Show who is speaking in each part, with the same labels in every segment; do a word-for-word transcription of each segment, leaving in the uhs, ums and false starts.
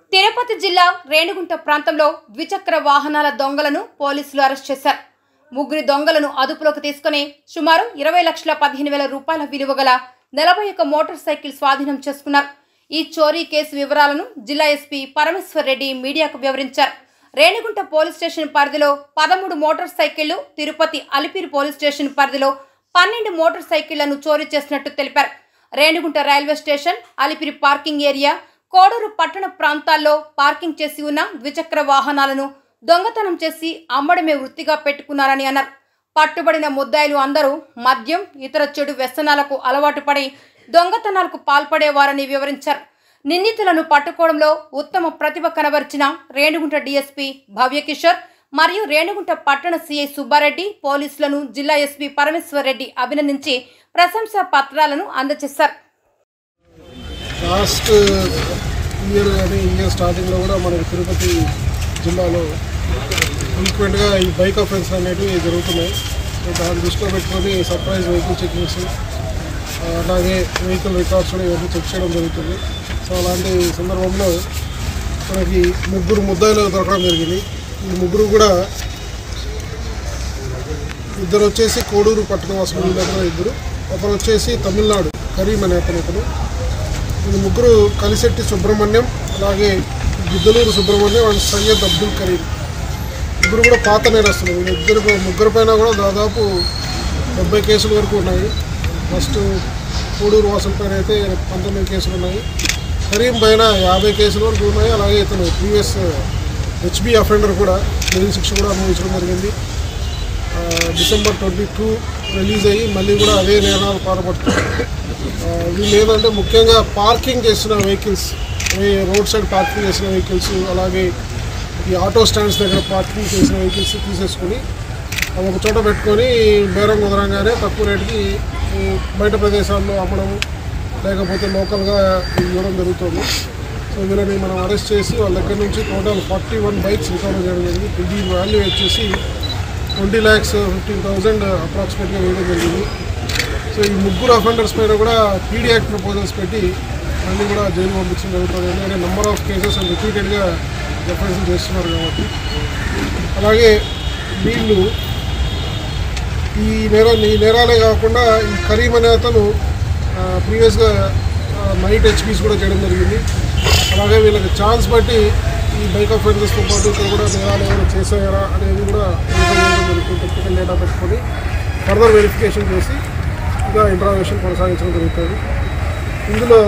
Speaker 1: తిరుపతి జిల్లా రేణిగుంట ప్రాంతంలో ద్విచక్ర వాహనాల దొంగలను పోలీసులు అరెస్ట్ చేశారు. ముగ్గురు దొంగలను అదుపులోకి తీసుకుని సుమారు ఇరవై లక్షల పదిహేను వేల రూపాయల విలువ గల నలభై ఒక్క మోటార్ సైకిల్ స్వాధీనం చేసుకున్నారు. ఈ చోరీ కేసు వివరాలను జిల్లా ఎస్పీ పరమేశ్వర్ రెడ్డి మీడియాకు వివరించారు. రేణిగుంట పోలీస్ స్టేషన్ పరిధిలో పదమూడు మోటార్ సైకిళ్లు, తిరుపతి అలిపిరి పోలీస్ స్టేషన్ పరిధిలో పన్నెండు మోటార్ సైకిళ్లను చోరీ చేసినట్టు తెలిపారు. Renigunta railway station, Alipiri parking area, Koduru పట్టణ ప్రాంతాల్లో పార్కింగ్ చేసి ఉన్న ద్విచక్ర వాహనాలను దొంగతనం చేసి అమ్మడమే వృత్తిగా పెట్టుకున్నారని అన్నారు. పట్టుబడిన ముద్దాయిలు అందరూ మద్యం, ఇతర చెడు వ్యసనాలకు అలవాటు పడి దొంగతనాలకు పాల్పడేవారని వివరించారు. నిందితులను పట్టుకోవడంలో ఉత్తమ ప్రతిభ కనబరిచిన రేణిగుంట డీఎస్పీ భవ్యకిషోర్ మరియు రేణిగుంట పట్టణ సీఐ సుబ్బారెడ్డి పోలీసులను జిల్లా ఎస్పీ పరమేశ్వర్ రెడ్డి అభినందించి ప్రశంసా పత్రాలను అందజేశారు.
Speaker 2: లాస్ట్ ఇయర్ కానీ ఇయర్ స్టార్టింగ్లో కూడా మనకి తిరుపతి జిల్లాలో ఫ్రీక్వెంట్గా ఈ బైక్ అఫెన్స్ అనేవి జరుగుతున్నాయి. దాన్ని దృష్టిలో పెట్టుకొని సర్ప్రైజ్ వెహికల్ చెకింగ్స్, అలాగే వెహికల్ రికార్డ్స్ కూడా ఇవన్నీ చెక్ చేయడం జరుగుతుంది. సో అలాంటి సందర్భంలో మనకి ముగ్గురు ముద్దాయిలు దొరకడం జరిగింది. ఈ ముగ్గురు కూడా ఇద్దరు వచ్చేసి కోడూరు పట్టణ వాసులు, దగ్గర ఇద్దరు, ఒకరు వచ్చేసి తమిళనాడు కరీం అనే అతను ఒకరు. వీళ్ళు ముగ్గురు కలిసెట్టి సుబ్రహ్మణ్యం, అలాగే గిద్దలూరు సుబ్రహ్మణ్యం అండ్ సయ్యద్ అబ్దుల్ కరీం. ముగ్గురు కూడా పాత నేరస్తులు. వీళ్ళు ఇద్దరు ముగ్గురు పైన కూడా దాదాపు డెబ్బై కేసుల వరకు ఉన్నాయి. ఫస్ట్ కోడూరు వాసుల పైన అయితే పంతొమ్మిది కేసులు ఉన్నాయి. కరీం పైన యాభై కేసుల వరకు ఉన్నాయి. అలాగే ఇతను ప్రీవియస్ హెచ్బి అఫెండర్ కూడా, జైలు శిక్ష కూడా అనుభవించడం జరిగింది. డిసెంబర్ ట్వంటీ టూ రిలీజ్ అయ్యి మళ్ళీ కూడా అదే నేరాలు పాల్పడుతున్నారు. వీళ్ళు ఏంటంటే ముఖ్యంగా పార్కింగ్ చేసిన వెహికల్స్, రోడ్ సైడ్ పార్కింగ్ చేసిన వెహికల్స్, అలాగే ఈ ఆటో స్టాండ్స్ దగ్గర పార్కింగ్ చేసిన వెహికల్స్ తీసేసుకొని ఒక చోట పెట్టుకొని బేరం కుదరంగానే తక్కువ రేటుకి బయట ప్రదేశాల్లో అమ్మడం, లేకపోతే లోకల్గా ఇవ్వడం జరుగుతుంది. సో వీళ్ళని మనం అరెస్ట్ చేసి వాళ్ళ దగ్గర నుంచి total forty one bikes recover చేయడం జరిగింది. ఇది వాల్యూ వచ్చేసి ట్వంటీ ల్యాక్స్ ఫిఫ్టీన్ థౌజండ్ అప్రాక్సిమేట్గా వేయడం జరిగింది. సో ఈ ముగ్గురు అఫెండర్స్ పైన కూడా పీడీ యాక్ట్ ప్రపోజల్స్ పెట్టి మళ్ళీ కూడా జైలు పంపించడం జరుగుతుంది. ఎందుకంటే నెంబర్ ఆఫ్ కేసెస్ అండ్ రిపీటెడ్గా రెఫరెన్స్ చేస్తున్నారు కాబట్టి. అలాగే వీళ్ళు ఈ నేర ఈ నేరాలే కాకుండా ఈ కరీం అనే అతను ప్రీవియస్గా నైట్ హెచ్పీస్ కూడా చేయడం జరిగింది. అలాగే వీళ్ళకి ఛాన్స్ బట్టి ఈ బైక్ అఫెండర్స్తో పాటు ఇక్కడ కూడా నేరాలు ఏమైనా చేసారా అనేది కూడా టెక్నికల్ డేటా పెట్టుకొని ఫర్దర్ వెరిఫికేషన్ చేసి ఇంకా ఇంట్రాగేషన్ కొనసాగించడం జరుగుతుంది. ఇందులో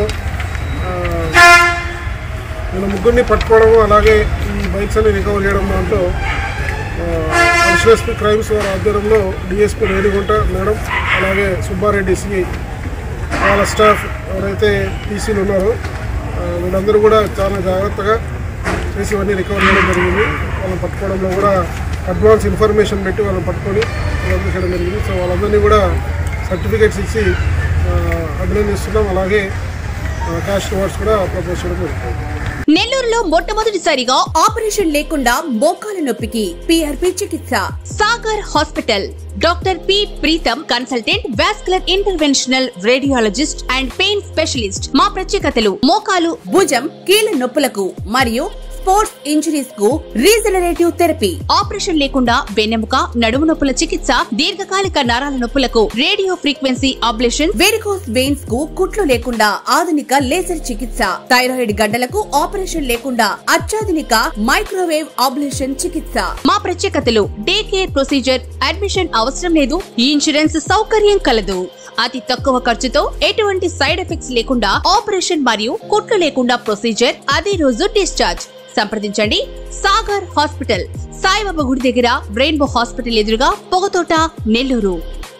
Speaker 2: వీళ్ళ ముగ్గురిని పట్టుకోవడం, అలాగే ఈ బైక్స్ అన్ని రికవర్ చేయడం దాంట్లో అడిషనల్ ఎస్పీ క్రైమ్స్ వారి ఆధ్వర్యంలో డిఎస్పీ రేణిగుంట మేడం, అలాగే సుబ్బారెడ్డి సిఐ, వాళ్ళ స్టాఫ్ ఎవరైతే టీసీలు ఉన్నారో వీళ్ళందరూ కూడా చాలా జాగ్రత్తగా చేసి ఇవన్నీ రికవర్ చేయడం జరిగింది. వాళ్ళని పట్టుకోవడంలో కూడా అడ్వాన్స్ ఇన్ఫర్మేషన్ పెట్టి వాళ్ళని పట్టుకొని వాళ్ళందరూ చేయడం జరిగింది. సో వాళ్ళందరినీ కూడా సర్టిఫికేట్స్ ఇచ్చి అభినందిస్తున్నాం. అలాగే క్యాష్ రివార్డ్స్ కూడా ప్రపోజ్ చేయడం జరుగుతుంది.
Speaker 3: నెల్లూరులో మొట్టమొదటిసారిగా ఆపరేషన్ లేకుండా మోకాల నొప్పికి పీఆర్పీ చికిత్స. Sagar hospital. Doctor P Pritam, consultant, vascular interventional radiologist and pain specialist. మా ప్రత్యేకతలు: మోకాలు, భుజం, కీళ్ల నొప్పులకు మరియు స్పోర్ట్స్ ఇంజరీస్ కు రీజనరేటివ్ థెరపీ. ఆపరేషన్ లేకుండా వెన్నెముక, నడుము నొప్పుల చికిత్స. దీర్ఘకాలిక నరాల నొప్పులకు radio frequency ablation. Varicose veins కు కుట్లు లేకుండా ఆధునిక లేజర్ చికిత్స. థైరాయిడ్ గడ్డలకు ఆపరేషన్ లేకుండా అత్యాధునిక మైక్రోవేవ్ అబ్లేషన్ చికిత్స. మా ప్రత్యేకతలు: డే కేర్ ప్రొసీజర్, అడ్మిషన్ అవసరం లేదు, ఇన్సూరెన్స్ సౌకర్యం కలదు. అతి తక్కువ ఖర్చుతో ఎటువంటి సైడ్ ఎఫెక్ట్స్ లేకుండా ఆపరేషన్ మరియు కుట్లు లేకుండా ప్రొసీజర్, అదే రోజు డిశ్చార్జ్. సంప్రదించండి సాగర్ హాస్పిటల్, సాయిబాబా గుడి దగ్గర, రెయిన్బో హాస్పిటల్ ఎదురుగా, పొగతోట, నెల్లూరు.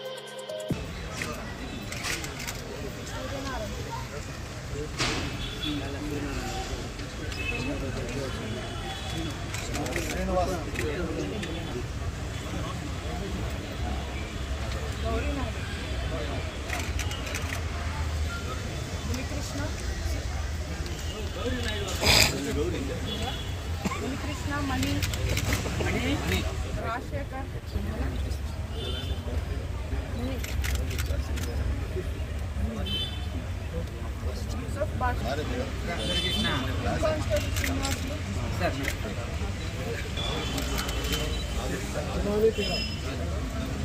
Speaker 4: కృష్ణ, మణి, రాజశేఖర్,
Speaker 2: అదాని పేరా